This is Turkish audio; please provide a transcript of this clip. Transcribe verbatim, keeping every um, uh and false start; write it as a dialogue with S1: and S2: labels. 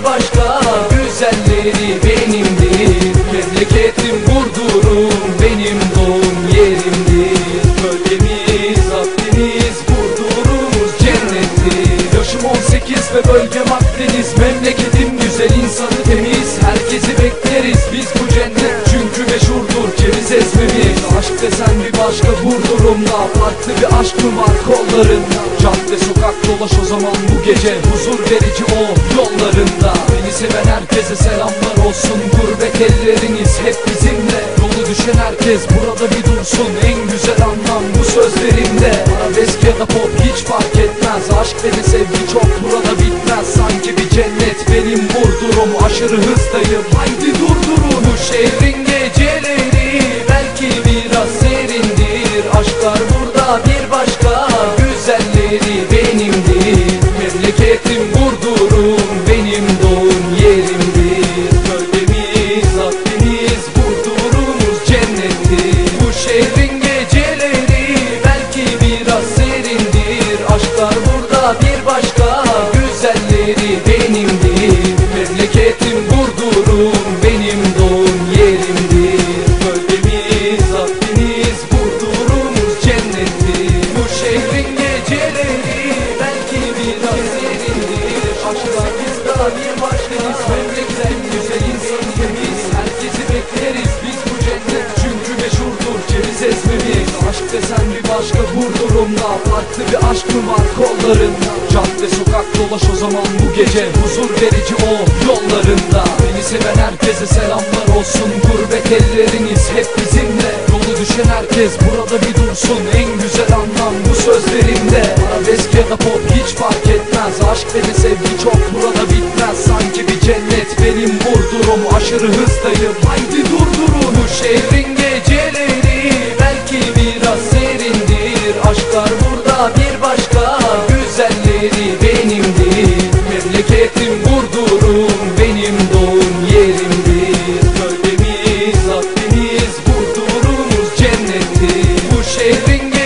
S1: başka, güzelleri benimdir. Memleketim Burdur'um, benim doğum yerimdir. Bölgemiz Akdeniz, Burdur'umuz cennettir. Yaşım on sekiz ve bölgem Akdeniz. Memleketim güzel, insanı temiz. Herkesi bekleriz biz bu cennet, çünkü meşhurdur ceviz ezmemiz. Aşk desen bir başka, Burdur'umda farklı bir aşk mı var kollarında? Cadde sokak dolaş o zaman bu gece, huzur verici o yollarında. Beni seven herkese selamlar olsun, gurbet elleriniz hep bizimle. Yolu düşen herkes burada bir dursun, en güzel anlam bu sözlerimde. Arabesk ya da pop hiç fark etmez, aşk ve de sevgi çok burada bitmez. Sanki bir cennet benim Burdur'um, aşırı hızdayım haydi durdurun. Bu şehrin geceleri belki biraz serindir. Aşklar burada bir başka, güzelleri benimdir. Memleketim Burdur'um, benim doğum yerimdir. Bölgemiz Akdeniz, Burdur'umuz cennettir. Bu şehrin geceleri belki biraz serindir. Aşklar burada bir başka, güzelleri benimdir. Memleketim Burdur'um, benim doğum yerimdir. Bölgemiz Akdeniz, Burdur'umuz cennettir. Bu şehrin geceleri belki biraz serindir. Aşklar bizde bir başkayız. Memleketim güzel, insanı temiz. Herkesi bekleriz biz bu cennet, çünkü meşhurdur ceviz ezmemiz. Aşk desen bir başka, Burdur'umda farklı bir aşk mı var kollarında? Cadde sokak dolaş o zaman bu gece, huzur verici o yollarında. Beni seven herkese selamlar olsun, gurbet elleriniz hep bizimle. Yolu düşen herkes burada bir dursun, en güzel anlam bu sözlerimde. Arabesk ya da pop hiç fark etmez, aşk ve de sevgi çok burada bitmez. Sanki bir cennet benim Burdur'um, aşırı hızdayım haydi durdurun. Bu şehrin geceleri belki biraz serindir. Aşklar burada bir başka, güzelleri benimdir. Memleketim Burdur'um, benim doğum yerimdir. Bölgemiz Akdeniz, Burdur'umuz cennettir. Bu şehrin